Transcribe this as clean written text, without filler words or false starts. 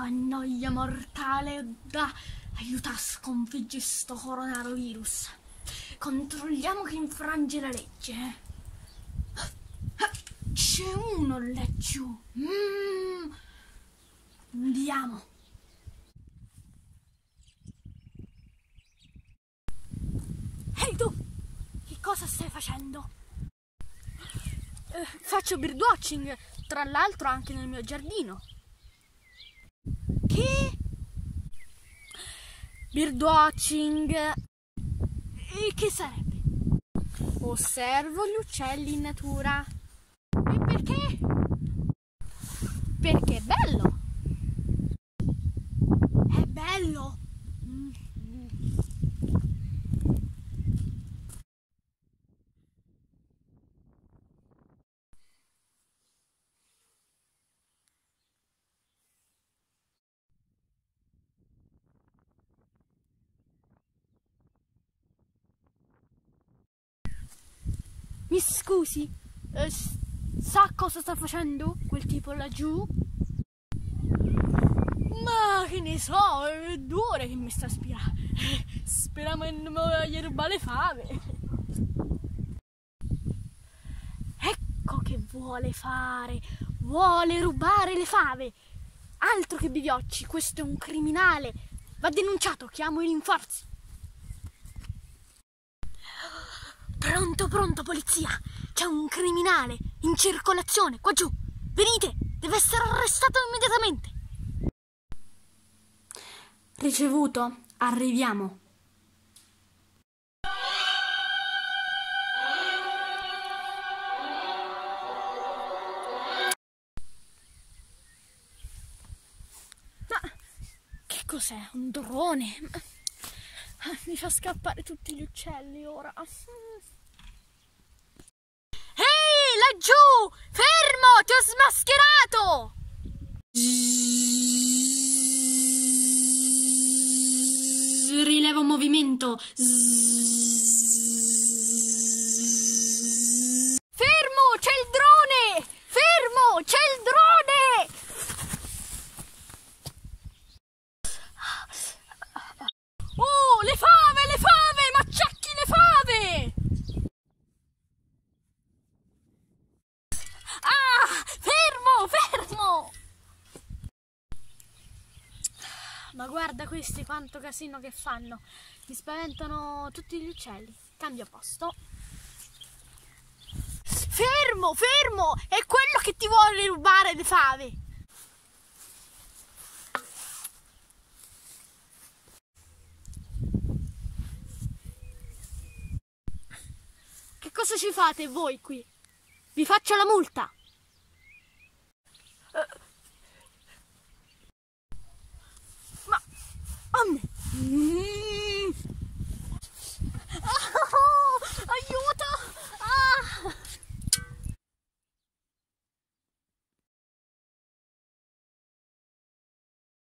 noia mortale, aiuta a sconfiggere sto coronavirus. Controlliamo chi infrange la legge. C'è uno laggiù. Andiamo. Ehi tu, che cosa stai facendo? Faccio birdwatching, tra l'altro anche nel mio giardino. Che? Birdwatching. E che sarebbe? Osservo gli uccelli in natura. E perché? Perché è bello. È bello. Mi scusi, sa cosa sta facendo quel tipo laggiù? Ma che ne so, è 2 ore che mi sta spiando. Speriamo che non mi voglia rubare le fave. Ecco che vuole fare, vuole rubare le fave. Altro che biviocci, questo è un criminale. Va denunciato, chiamo i rinforzi. Pronto, pronto, polizia! C'è un criminale in circolazione, qua giù! Venite! Deve essere arrestato immediatamente! Ricevuto, arriviamo. Ma che cos'è? Un drone? Mi fa scappare tutti gli uccelli ora. Ehi, laggiù! Fermo! Ti ho smascherato! Rilevo movimento. Fermo! C'è il drone! Fermo! C'è il drone! Oh, le fave! Le fave! Macciacchi le fave! Ah! Fermo! Fermo! Ma guarda questi quanto casino che fanno. Mi spaventano tutti gli uccelli. Cambio posto. Fermo! Fermo! È quello che ti vuole rubare le fave! Che cosa ci fate voi qui? Vi faccio la multa! Ma a me?